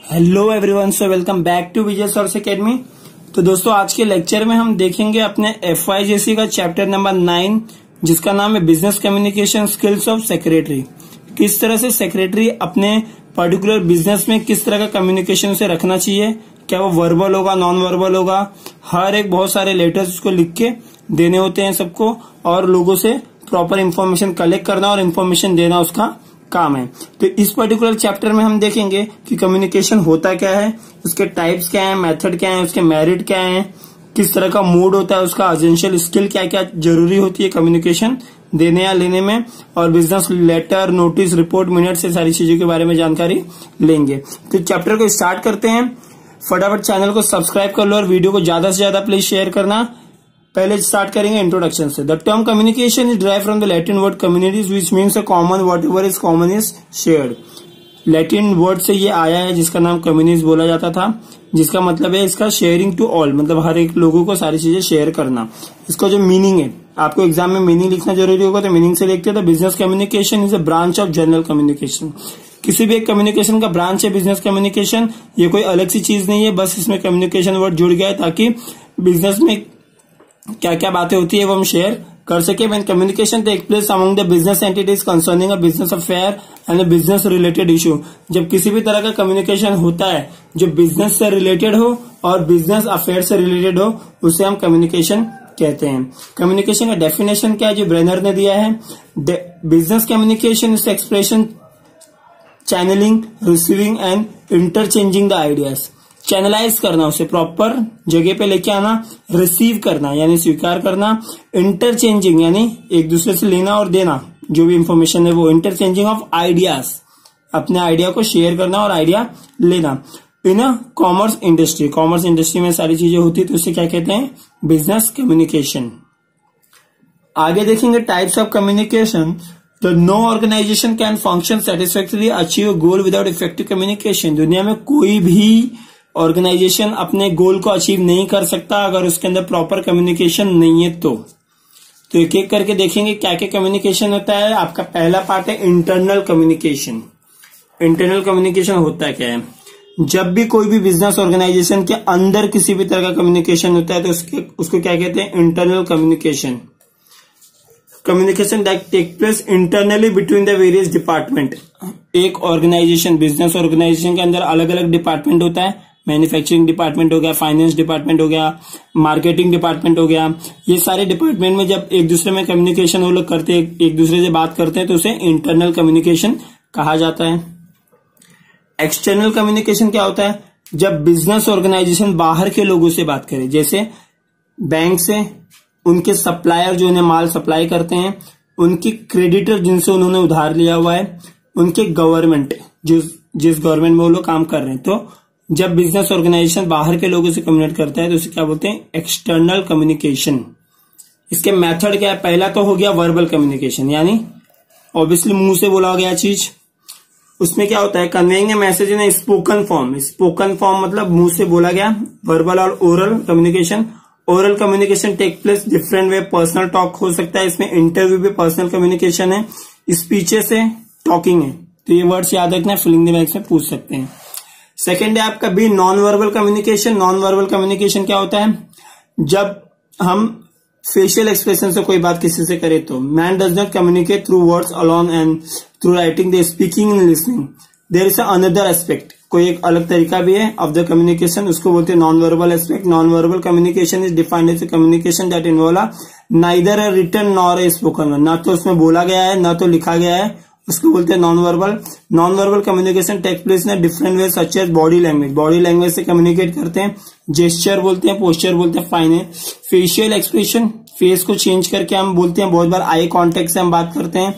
Hello everyone, so welcome back to Vijay source academy. तो दोस्तों, आज के लेक्चर में हम देखेंगे अपने FYJC का चैप्टर नंबर 9, जिसका नाम है business communication skills of secretary. किस तरह से सेक्रेटरी अपने पर्टिकुलर बिजनेस में किस तरह का कम्युनिकेशन से रखना चाहिए, क्या वो वर्बल होगा, नॉन वर्बल होगा, हर एक बहुत सारे लेटर्स उसको लिख के देने होते हैं सबको, और लोगों से प्रॉपर इंफॉर्मेशन कलेक्ट करना और इन्फॉर्मेशन देना उसका काम है। तो इस पर्टिकुलर चैप्टर में हम देखेंगे कि कम्युनिकेशन होता क्या है, उसके टाइप्स क्या है, मेथड क्या है, उसके मेरिट क्या है, किस तरह का मूड होता है उसका, एसेंशियल स्किल क्या क्या जरूरी होती है कम्युनिकेशन देने या लेने में, और business letter, notice, report, minute से सारी चीजों के बारे में जानकारी लेंगे। तो चैप्टर को स्टार्ट करते हैं। फटाफट चैनल को सब्सक्राइब कर लो और वीडियो को ज्यादा से ज्यादा प्लीज शेयर करना। पहले स्टार्ट करेंगे इंट्रोडक्शन से। The term communication is derived from the Latin word communities which means a common whatever is common is shared. Latin word से ये आया है जिसका नाम कम्युनिस्ट बोला जाता था, जिसका मतलब है इसका शेयरिंग टू ऑल, मतलब हर एक लोगों को सारी चीजें शेयर करना। इसका जो मीनिंग है, आपको एग्जाम में मीनिंग लिखना जरूरी होगा तो मीनिंग से लिखते हैं। तो business communication is a branch of general communication. किसी भी एक कम्युनिकेशन का ब्रांच है बिजनेस कम्युनिकेशन। ये कोई अलग सी चीज नहीं है, बस इसमें कम्युनिकेशन वर्ड जुड़ गया है ताकि बिजनेस में क्या क्या बातें होती है वो हम शेयर कर सके। When communication take place among the business entities concerning a business affair and a business related issue. जब किसी भी तरह का कम्युनिकेशन होता है जो बिजनेस से रिलेटेड हो और बिजनेस अफेयर से रिलेटेड हो, उसे हम कम्युनिकेशन कहते हैं। कम्युनिकेशन का डेफिनेशन क्या है जो ब्रेनर ने दिया है? Business communication is expression channeling, receiving and interchanging the ideas. Channelize करना, उसे प्रॉपर जगह पे लेके आना, रिसीव करना यानी स्वीकार करना, इंटरचेंजिंग यानी एक दूसरे से लेना और देना, जो भी इंफॉर्मेशन है वो, इंटरचेंजिंग ऑफ आइडियाज, अपने आइडिया को शेयर करना और आइडिया लेना। In commerce industry, commerce industry में सारी चीजें होती है तो उसे क्या कहते हैं? Business communication. आगे देखेंगे types of communication. No organization can function satisfactorily achieve goal without effective communication. दुनिया में कोई भी ऑर्गेनाइजेशन अपने गोल को अचीव नहीं कर सकता अगर उसके अंदर प्रॉपर कम्युनिकेशन नहीं है तो एक एक करके देखेंगे क्या क्या कम्युनिकेशन होता है। आपका पहला पार्ट है इंटरनल कम्युनिकेशन। इंटरनल कम्युनिकेशन होता है क्या है? जब भी कोई भी बिजनेस ऑर्गेनाइजेशन के अंदर किसी भी तरह का कम्युनिकेशन होता है तो उसको क्या कहते हैं? Internal communication. Communication that take place internally between the various department. एक ऑर्गेनाइजेशन, बिजनेस ऑर्गेनाइजेशन के अंदर अलग अलग डिपार्टमेंट होता है। मैन्युफैक्चरिंग डिपार्टमेंट हो गया, फाइनेंस डिपार्टमेंट हो गया, मार्केटिंग डिपार्टमेंट हो गया। ये सारे डिपार्टमेंट में जब एक दूसरे में कम्युनिकेशन वो लोग करते हैं, एक दूसरे से बात करते हैं तो उसे इंटरनल कम्युनिकेशन कहा जाता है। एक्सटर्नल कम्युनिकेशन क्या होता है? जब बिजनेस ऑर्गेनाइजेशन बाहर के लोगों से बात करे, जैसे बैंक से, उनके सप्लायर जो उन्हें माल सप्लाई करते हैं, उनके क्रेडिटर जिनसे उन्होंने उधार लिया हुआ है, उनके गवर्नमेंट जिस गवर्नमेंट में वो लोग काम कर रहे हैं। तो जब बिजनेस ऑर्गेनाइजेशन बाहर के लोगों से कम्युनिकेट करता है तो उसे क्या बोलते हैं? External communication. इसके मेथड क्या है? पहला तो हो गया वर्बल कम्युनिकेशन, यानी ऑब्वियसली मुंह से बोला गया चीज। उसमें क्या होता है? Conveying a message in spoken form. Spoken form मतलब मुंह से बोला गया, वर्बल और oral communication. Oral communication take place different way, personal talk हो सकता है, इसमें इंटरव्यू भी पर्सनल कम्युनिकेशन है, स्पीचेस है, टॉकिंग है। तो ये वर्ड्स याद रखना है, फिलिंग द ब्लैंक्स में पूछ सकते हैं। सेकेंड है आपका B, non verbal communication. Non verbal communication क्या होता है? जब हम फेशियल एक्सप्रेशन से कोई बात किसी से करें तो man does not communicate through words alone and through writing, they speaking and listening. There is another aspect, कोई एक अलग तरीका भी है ऑफ द कम्युनिकेशन, उसको बोलते हैं non verbal aspect. Non verbal communication is defined as communication that involve neither a written nor a spoken word. ना तो उसमें बोला गया है ना तो लिखा गया है, उसको बोलते हैं non verbal. Non verbal communication take place in different way such as body language. Body language से कम्युनिकेट करते हैं, जेस्चर बोलते हैं, पोस्चर बोलते हैं, फाइन है। फेशियल एक्सप्रेशन, फेस को चेंज करके हम बोलते हैं, बहुत बार आई कॉन्टेक्ट से हम बात करते हैं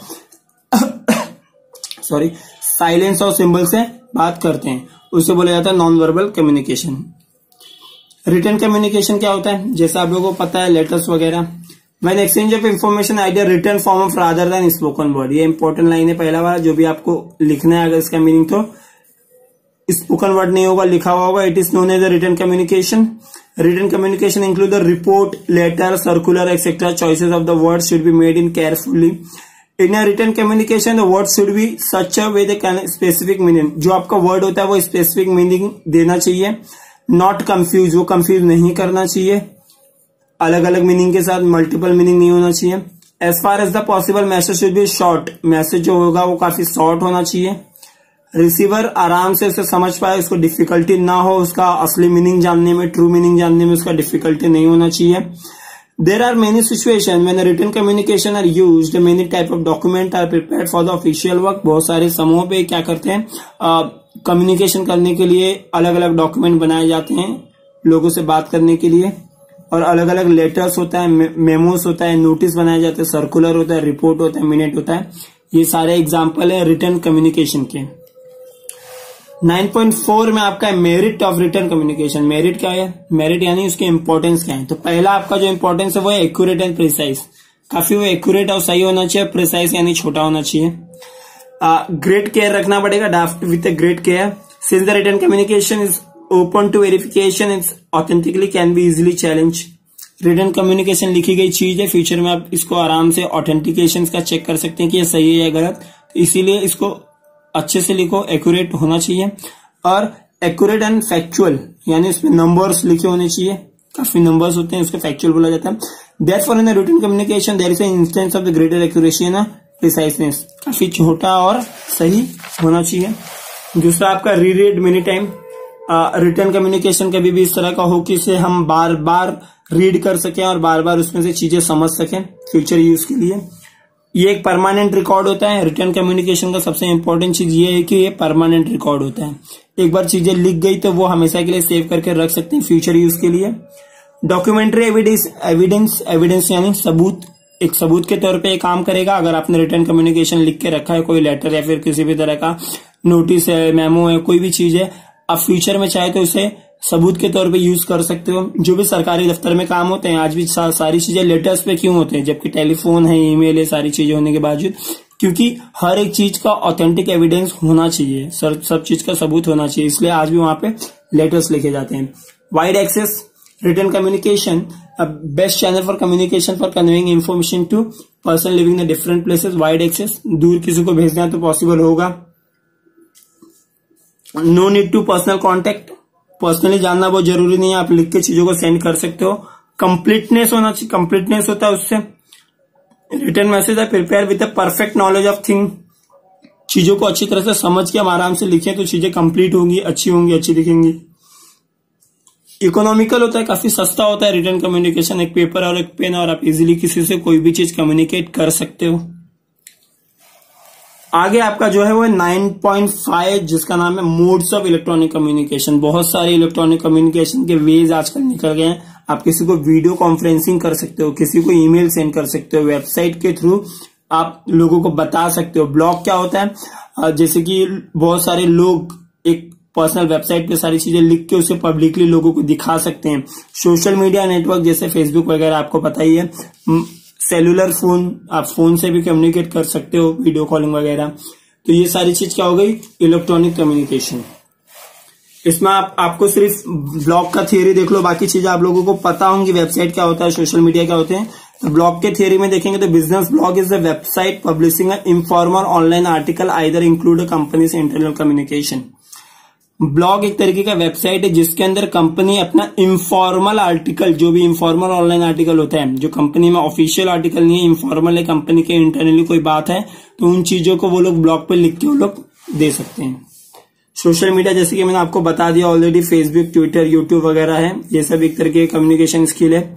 सॉरी, साइलेंस और सिंबल से बात करते हैं, उसे बोला जाता है non verbal communication. Written communication क्या होता है? जैसा आप लोगों को पता है, लेटर्स वगैरह। When exchange of information idea written form of rather than spoken word। ये इंपॉर्टेंट लाइन है पहला वाला, जो भी आपको लिखना है अगर इसका मीनिंग तो स्पोकन वर्ड नहीं होगा, लिखा हुआ होगा। It is known as written communication. Written communication include the report, letter, circular etcetera. Choices of the word should be made in carefully in a written communication the word should be such a with specific meaning. जो आपका word होता है वो specific meaning देना चाहिए, not confuse, वो confuse नहीं करना चाहिए, अलग अलग मीनिंग के साथ मल्टीपल मीनिंग नहीं होना चाहिए। As far as the possible message should be short, message जो होगा वो काफी शॉर्ट होना चाहिए। रिसीवर आराम से उसे समझ पाए, उसको डिफिकल्टी ना हो, उसका असली मीनिंग जानने में, ट्रू मीनिंग जानने में उसका डिफिकल्टी नहीं होना चाहिए। There are many situations when a written communication are used, many type of document are prepared for the official work। बहुत सारे समूह पे क्या करते हैं, कम्युनिकेशन करने के लिए अलग अलग डॉक्यूमेंट बनाए जाते हैं लोगों से बात करने के लिए, और अलग अलग लेटर्स होता है, मेमोस होता है, नोटिस बनाए जाते हैं, सर्कुलर होता है, रिपोर्ट होता है, मिनट होता है। ये सारे एग्जाम्पल है रिटन कम्युनिकेशन के। 9.4 में आपका है merit of written communication. Merit क्या है, मेरिट यानी उसके इंपॉर्टेंस क्या है। तो पहला आपका जो इंपॉर्टेंस है वो है एक्यूरेट एंड प्रिसाइज, काफी वो एक्यूरेट और सही होना चाहिए, प्रिसाइज यानी छोटा होना चाहिए। ग्रेट केयर रखना पड़ेगा, draft with great care. Since the written communication is open to verification, it's authentically can be easily challenge. Written communication लिखी गई चीज है, फ्यूचर में आप इसको आराम से ऑथेंटिकेशन का चेक कर सकते हैं कि ये सही है या गलत, तो इसीलिए इसको अच्छे से लिखो, एक्यूरेट होना चाहिए। और एक्यूरेट एंड फैक्चुअल यानी इसमें नंबर्स लिखे होने चाहिए, काफी नंबर्स होते हैं, उसको फैक्चुअल बोला जाता है। Therefore in the written communication there is an instance of the greater accuracy and preciseness, काफी छोटा और सही होना चाहिए। दूसरा आपका reread many time. Written communication कभी भी इस तरह का हो कि इसे हम बार बार रीड कर सकें और बार बार उसमें से चीजें समझ सकें फ्यूचर यूज के लिए। ये एक परमानेंट रिकॉर्ड होता है। रिटन कम्युनिकेशन का सबसे इंपॉर्टेंट चीज ये है कि ये परमानेंट रिकॉर्ड होता है, एक बार चीजें लिख गई तो वो हमेशा के लिए सेव करके रख सकते हैं फ्यूचर यूज के लिए। डॉक्यूमेंट्री एविडेंस यानी सबूत, एक सबूत के तौर पे ये काम करेगा। अगर आपने रिटन कम्युनिकेशन लिख के रखा है, कोई लेटर या फिर किसी भी तरह का नोटिस है, मेमो है, कोई भी चीज है, आप फ्यूचर में चाहे तो उसे सबूत के तौर पे यूज कर सकते हो। जो भी सरकारी दफ्तर में काम होते हैं आज भी सारी चीजें लेटर्स पे क्यों होते हैं, जबकि टेलीफोन है, ईमेल है, सारी चीजें होने के बावजूद, क्योंकि हर एक चीज का ऑथेंटिक एविडेंस होना चाहिए, सब चीज का सबूत होना चाहिए, इसलिए आज भी वहां पे लेटर्स लिखे जाते हैं। Wide access written communication best channel for communication for conveying information to person living in different places. Wide access, दूर किसी को भेजना है तो पॉसिबल होगा। No need to personal contact, personally जानना बहुत जरूरी नहीं है, आप लिख के चीजों को सेंड कर सकते हो। कंप्लीटनेस होना चाहिए, कंप्लीटनेस होता है उससे। Written message is prepare with a perfect knowledge of thing, चीजों को अच्छी तरह से समझ के हम आराम से लिखें तो चीजें कंप्लीट होंगी, अच्छी दिखेंगी। इकोनॉमिकल होता है, काफी सस्ता होता है रिटर्न कम्युनिकेशन, एक पेपर और एक पेन, और आप इजीली किसी से कोई भी चीज कम्युनिकेट कर सकते हो। आगे आपका जो है वो 9.5 जिसका नाम है मोड्स ऑफ इलेक्ट्रॉनिक कम्युनिकेशन। बहुत सारे इलेक्ट्रॉनिक कम्युनिकेशन के वेज आजकल निकल गए हैं। आप किसी को वीडियो कॉन्फ्रेंसिंग कर सकते हो, किसी को ईमेल सेंड कर सकते हो, वेबसाइट के थ्रू आप लोगों को बता सकते हो। ब्लॉग क्या होता है, जैसे कि बहुत सारे लोग एक पर्सनल वेबसाइट पे सारी चीजें लिख के उसे पब्लिकली लोगों को दिखा सकते हैं। सोशल मीडिया नेटवर्क जैसे फेसबुक वगैरह आपको पता ही है। सेलुलर फोन, आप फोन से भी कम्युनिकेट कर सकते हो, वीडियो कॉलिंग वगैरह। तो ये सारी चीज क्या हो गई, इलेक्ट्रॉनिक कम्युनिकेशन। इसमें आपको सिर्फ ब्लॉग का थियरी देख लो, बाकी चीजें आप लोगों को पता होंगी, वेबसाइट क्या होता है, सोशल मीडिया क्या होते हैं। तो ब्लॉग के थियरी में देखेंगे तो business blog is a website publishing a informal online article either include a company से इंटरनल कम्युनिकेशन। ब्लॉग एक तरीके का वेबसाइट है जिसके अंदर कंपनी अपना इनफॉर्मल आर्टिकल, जो भी इनफॉर्मल ऑनलाइन आर्टिकल होता है, जो कंपनी में ऑफिशियल आर्टिकल नहीं है, इनफॉर्मल है, कंपनी के इंटरनली कोई बात है, तो उन चीजों को वो लोग ब्लॉग पे लिख के वो लोग दे सकते हैं। सोशल मीडिया जैसे कि मैंने आपको बता दिया ऑलरेडी, फेसबुक, ट्विटर, यूट्यूब वगैरह है, ये सब एक तरह के कम्युनिकेशन स्किल है।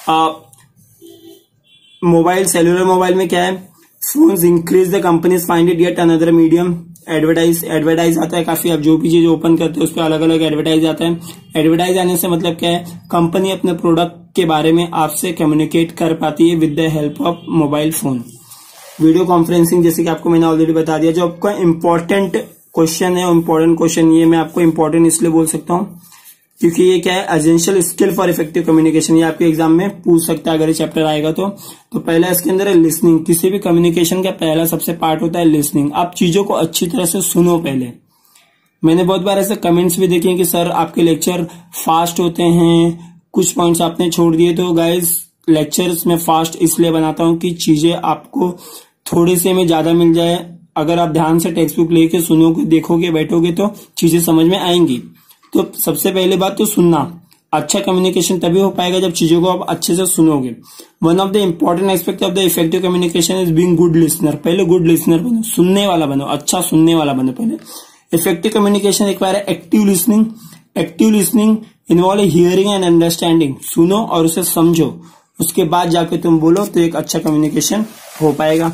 मोबाइल, सेलुलर मोबाइल में क्या है, phones increase the companies find it yet another medium. Advertise आता है काफी, आप जो भी चीज ओपन करते हो उस पर अलग अलग एडवर्टाइज आता है। एडवर्टाइज आने से मतलब क्या है, कंपनी अपने प्रोडक्ट के बारे में आपसे कम्युनिकेट कर पाती है with the help of mobile phone. Video conferencing जैसे कि आपको मैंने ऑलरेडी बता दिया। जो आपका इंपॉर्टेंट क्वेश्चन है, इंपॉर्टेंट क्वेश्चन ये मैं आपको इंपॉर्टेंट इसलिए बोल सकता हूँ क्योंकि ये क्या है, essential skill for effective communication. ये आपके एग्जाम में पूछ सकता है अगर ये चैप्टर आएगा तो पहला इसके अंदर है लिसनिंग। किसी भी कम्युनिकेशन का पहला सबसे पार्ट होता है लिसनिंग। आप चीजों को अच्छी तरह से सुनो पहले। मैंने बहुत बार ऐसे कमेंट्स भी देखे कि सर आपके लेक्चर फास्ट होते हैं, कुछ पॉइंट्स आपने छोड़ दिए। तो गाइज लेक्चर्स में फास्ट इसलिए बनाता हूँ कि चीजें आपको थोड़े से में ज्यादा मिल जाए, अगर आप ध्यान से टेक्स्ट बुक लेके सुनोगे, देखोगे, बैठोगे तो चीजें समझ में आएंगी। तो सबसे पहले बात तो सुनना। अच्छा कम्युनिकेशन तभी हो पाएगा जब चीजों को आप अच्छे से सुनोगे। One of the important aspect of the effective communication is being good listener. पहले गुड लिसनर बनो, सुनने वाला बनो, अच्छा सुनने वाला बनो पहले। Effective communication require active listening. Active listening involve hearing and understanding. सुनो और उसे समझो, उसके बाद जाके तुम बोलो, तो एक अच्छा कम्युनिकेशन हो पाएगा।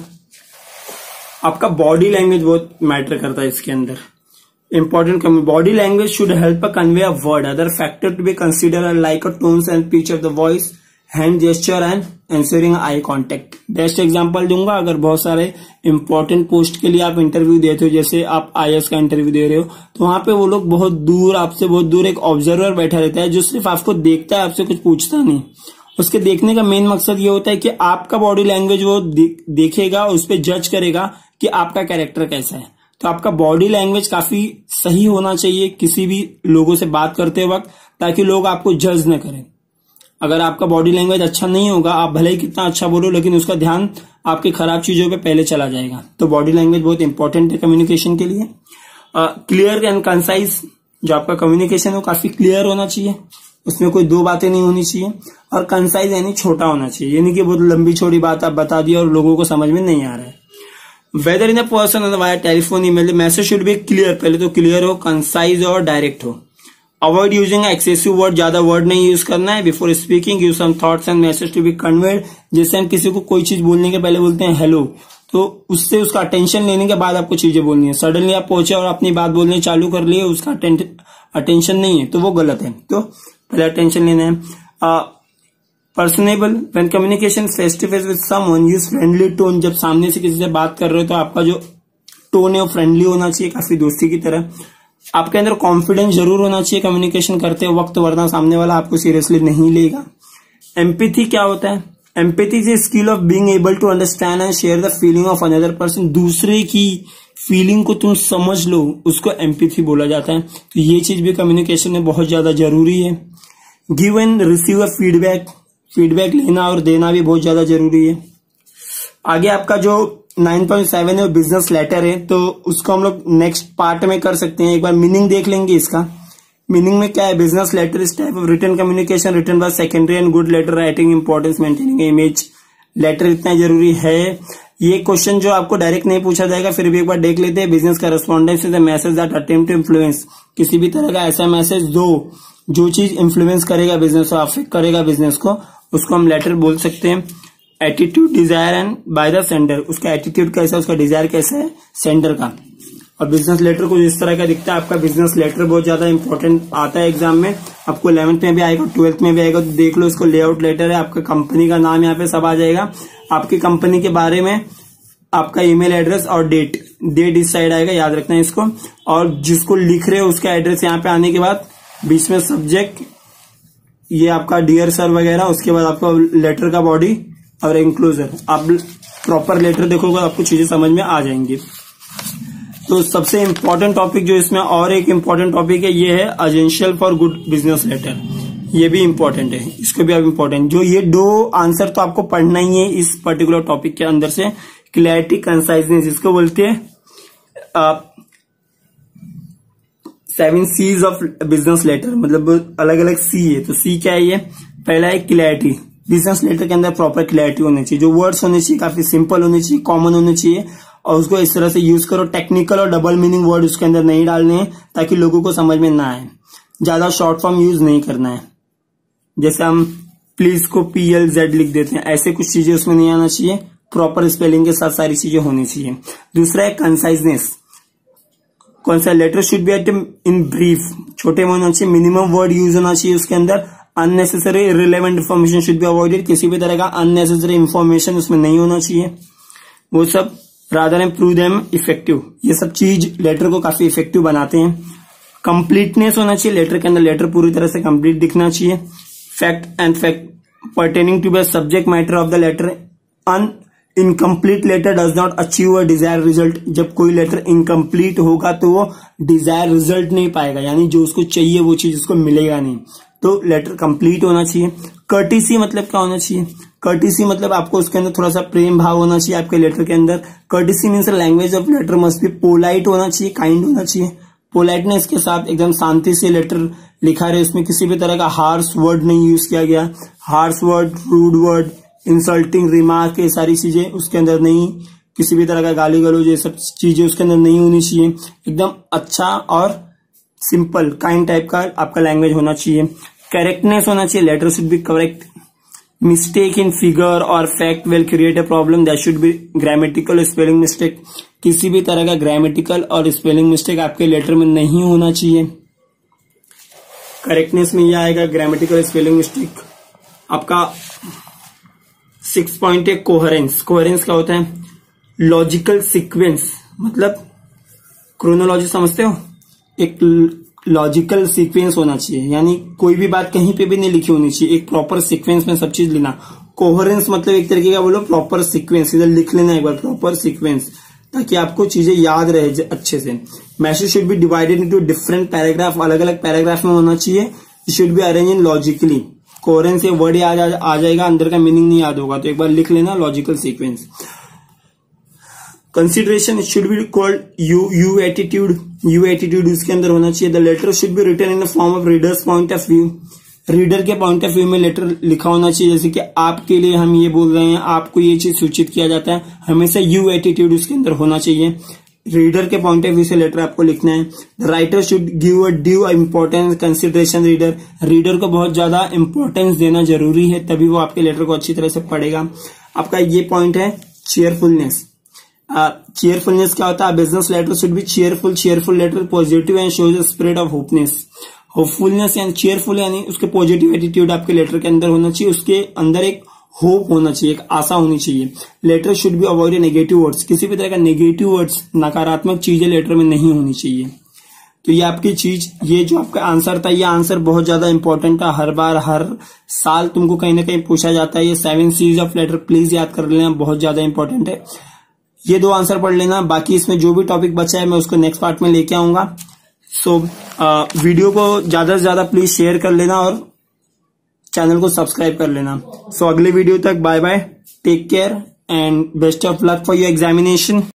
आपका बॉडी लैंग्वेज बहुत मैटर करता है इसके अंदर। Important body language should help a convey a word. Other factor to be considered are like a tones and pitch of the voice, hand gesture and answering eye contact. Best example दूंगा, अगर बहुत सारे important post के लिए आप interview देते हो, जैसे आप आईएएस का इंटरव्यू दे रहे हो, तो वहां पे वो लोग बहुत दूर, आपसे बहुत दूर एक ऑब्जर्वर बैठा रहता है जो सिर्फ आपको देखता है, आपसे कुछ पूछता नहीं। उसके देखने का मेन मकसद ये होता है कि आपका बॉडी लैंग्वेज वो देखेगा, उस पर जज करेगा कि आपका कैरेक्टर कैसा है। तो आपका बॉडी लैंग्वेज काफी सही होना चाहिए किसी भी लोगों से बात करते वक्त, ताकि लोग आपको जज न करें। अगर आपका बॉडी लैंग्वेज अच्छा नहीं होगा, आप भले ही कितना अच्छा बोलो, लेकिन उसका ध्यान आपकी खराब चीजों पे पहले चला जाएगा। तो बॉडी लैंग्वेज बहुत इंपॉर्टेंट है कम्युनिकेशन के लिए। क्लियर एंड कंसाइज, जो आपका कम्युनिकेशन है वो काफी क्लियर होना चाहिए, उसमें कोई दो बातें नहीं होनी चाहिए। और कंसाइज यानी छोटा होना चाहिए, यानी कि बहुत लंबी छोटी बात आप बता दी और लोगों को समझ में नहीं आ रहा है। वेदर इन अ पर्सन और via telephone, email, message should be clear. पहले तो क्लियर हो, कंसाइज और डायरेक्ट हो। अवॉइड यूजिंग एक्सेसिव वर्ड, ज्यादा वर्ड नहीं यूज करना है। Before speaking give some thoughts and message to be conveyed. जैसे हम किसी को कोई चीज बोलने के पहले बोलते हैं हेलो, तो उससे उसका अटेंशन लेने के बाद आपको चीजें बोलनी है। सडनली आप पहुंचे और अपनी बात बोलने चालू कर लिए, उसका अटेंशन नहीं है, तो वो गलत है। तो पहले अटेंशन लेना है। Personable, when communication face to face with someone use friendly tone. जब सामने से किसी से बात कर रहे हो तो आपका जो टोन है वो फ्रेंडली होना चाहिए, काफी दोस्ती की तरह। आपके अंदर कॉन्फिडेंस जरूर होना चाहिए कम्युनिकेशन करते वक्त, वरना सामने वाला आपको सीरियसली नहीं लेगा। एम्पैथी क्या होता है? Empathy is a skill of being able to understand and share the feeling of another person. दूसरे की फीलिंग को तुम समझ लो, उसको एम्पैथी बोला जाता है। तो ये चीज भी कम्युनिकेशन में बहुत ज्यादा जरूरी है। Give and receive a feedback, feedback लेना और देना भी बहुत ज्यादा जरूरी है। आगे आपका जो 9.7 है वो बिजनेस लेटर है, तो उसको हम लोग नेक्स्ट पार्ट में कर सकते हैं। एक बार मीनिंग देख लेंगे इसका। मीनिंग में क्या है? Business letter is type of written communication written by secondary and good letter writing, importance maintaining image. Letter इतना जरूरी है। ये क्वेश्चन जो आपको डायरेक्ट नहीं पूछा जाएगा, फिर भी एक बार देख लेते हैं। Business correspondence is a message that attempt to influence. किसी भी तरह का ऐसा मैसेज जो चीज इन्फ्लुएंस करेगा बिजनेस को, अफेक्ट करेगा बिजनेस को, उसको हम लेटर बोल सकते हैं। Attitude, desire and by the sender. उसका एटीट्यूड कैसा है, उसका डिजायर कैसा है सेंडर का। और बिजनेस लेटर कुछ इस तरह का दिखता है। आपका बिजनेस लेटर बहुत ज्यादा इंपॉर्टेंट आता है एग्जाम में, आपको 11th में भी आएगा, 12th में भी आएगा, तो देख लो इसको। लेआउट लेटर है, आपका कंपनी का नाम यहाँ पे सब आ जाएगा, आपकी कंपनी के बारे में, आपका ईमेल एड्रेस और डेट इस साइड आएगा, याद रखना है इसको। और जिसको लिख रहे हो उसका एड्रेस यहाँ पे आने के बाद बीच में सब्जेक्ट, ये आपका डियर सर वगैरह, उसके बाद आपका लेटर का बॉडी और इंक्लोजर। आप प्रॉपर लेटर देखोगे आपको चीजें समझ में आ जाएंगी। तो सबसे इंपॉर्टेंट टॉपिक जो इसमें, और एक इंपॉर्टेंट टॉपिक है, ये है essential for good business letter. ये भी इंपॉर्टेंट है, इसको भी आप इंपॉर्टेंट। जो ये दो आंसर तो आपको पढ़ना ही है इस पर्टिकुलर टॉपिक के अंदर से। क्लैरिटी, कंसाइजनेस, इसको बोलते हैं 7 C's ऑफ बिजनेस लेटर। मतलब अलग अलग सी है, तो सी क्या है ये? पहला है क्लैरिटी। बिजनेस लेटर के अंदर प्रॉपर क्लैरिटी होनी चाहिए। जो वर्ड्स होने चाहिए काफी सिंपल होने चाहिए, कॉमन होने चाहिए, और उसको इस तरह से यूज करो। टेक्निकल और डबल मीनिंग वर्ड उसके अंदर नहीं डालने हैं, ताकि लोगों को समझ में ना आए। ज्यादा शॉर्ट फॉर्म यूज नहीं करना है, जैसे हम प्लीज को PLZ लिख देते हैं, ऐसे कुछ चीजें उसमें नहीं आना चाहिए। प्रॉपर स्पेलिंग के साथ सारी चीजें होनी चाहिए। दूसरा है कंसाइजनेस। कौन सा? Letter should be at in brief, छोटे में होना चाहिए, मिनिमम वर्ड यूज होना चाहिए उसके अंदर। Unnecessary irrelevant information should be avoided. किसी भी तरह का अननेसेसरी इन्फॉर्मेशन उसमें नहीं होना चाहिए, वो सब। Rather and prove them effective, ये सब चीज लेटर को काफी इफेक्टिव बनाते हैं। कंप्लीटनेस होना चाहिए लेटर के अंदर, लेटर पूरी तरह से कंप्लीट दिखना चाहिए। Fact and fact pertaining to the subject matter of the letter. An incomplete letter does not achieve a desire result. जब कोई लेटर इनकम्प्लीट होगा तो वो डिजायर रिजल्ट नहीं पाएगा, यानी जो उसको चाहिए वो चीज उसको मिलेगा नहीं। तो लेटर कंप्लीट होना चाहिए। कर्टिसी मतलब क्या होना चाहिए? कर्टिसी मतलब आपको उसके अंदर थोड़ा सा प्रेम भाव होना चाहिए आपके लेटर के अंदर। Courtesy means language of letter must be polite होना चाहिए, काइंड होना चाहिए। पोलाइटनेस के साथ एकदम शांति से लेटर लिखा रहे, उसमें किसी भी तरह का हार्श वर्ड नहीं यूज किया गया। Harsh word, rude word, insulting remark, ये सारी चीजें उसके अंदर नहीं, किसी भी तरह का गाली गलौज, ये सब चीजें उसके अंदर नहीं होनी चाहिए। एकदम अच्छा और सिंपल काइंड टाइप का आपका लैंग्वेज होना चाहिए। करेक्टनेस होना चाहिए, letter should be correct. Mistake in figure और fact will create a problem, that should be grammatical spelling mistake. किसी भी तरह का ग्रामेटिकल और स्पेलिंग मिस्टेक आपके लेटर में नहीं होना चाहिए। करेक्टनेस में यह आएगा, ग्रामेटिकल स्पेलिंग मिस्टेक। आपका 6 पॉइंट है कोहेरेंस। कोहेरेंस क्या होता है? लॉजिकल सीक्वेंस, मतलब क्रोनोलॉजी समझते हो, एक लॉजिकल सीक्वेंस होना चाहिए, यानी कोई भी बात कहीं पे भी नहीं लिखी होनी चाहिए, एक प्रॉपर सीक्वेंस में सब चीज लेना। कोहेरेंस मतलब एक तरीके का बोलो प्रॉपर सीक्वेंस, इधर लिख लेना एक बार प्रॉपर सीक्वेंस, ताकि आपको चीजें याद रहे अच्छे से। Message should be divided into different paragraph, अलग अलग पैराग्राफ में होना चाहिए। It should be arrange in logically. Coherence से वर्ड याद आ जाएगा, अंदर का मीनिंग नहीं याद होगा, तो एक बार लिख लेना logical sequence. Consideration should be called you attitude. You attitude उसके अंदर होना चाहिए। The letter should be written in the form of readers point of view. Reader के पॉइंट ऑफ व्यू में लेटर लिखा होना चाहिए, जैसे कि आपके लिए हम ये बोल रहे हैं, आपको ये चीज सूचित किया जाता है, हमेशा यू एटीट्यूड उसके अंदर होना चाहिए। रीडर के पॉइंट ऑफ व्यू से लेटर आपको लिखना है। The writer should give a due importance consideration reader. Reader को बहुत ज्यादा इंपॉर्टेंस देना जरूरी है, तभी वो आपके लेटर को अच्छी तरह से पढ़ेगा। आपका ये पॉइंट है चेयरफुलनेस। चेयरफुलनेस क्या होता है? Business letter should be cheerful. Cheerful letter positive and shows a spirit of hopeness. Hopefulness यानी चेयरफुल, यानी उसके पॉजिटिव एटीट्यूड आपके लेटर के अंदर होना चाहिए, उसके अंदर एक होप होना चाहिए, एक आशा होनी चाहिए। Letter should be avoid negative words. किसी भी तरह का नेगेटिव वर्ड्स, नकारात्मक चीजें लेटर में नहीं होनी चाहिए। तो ये आपकी चीज, ये जो आपका आंसर था, ये आंसर बहुत ज्यादा इंपॉर्टेंट था। हर बार हर साल तुमको कहीं ना कहीं पूछा जाता है। ये 7 सीरीज ऑफ लेटर प्लीज याद कर लेना, बहुत ज्यादा इंपॉर्टेंट है। ये 2 आंसर पढ़ लेना, बाकी इसमें जो भी टॉपिक बचा है मैं उसको नेक्स्ट पार्ट में लेके आऊंगा। सो वीडियो को ज्यादा से ज्यादा प्लीज शेयर कर लेना और चैनल को सब्सक्राइब कर लेना। सो अगले वीडियो तक bye bye, take care and best of luck for your examination.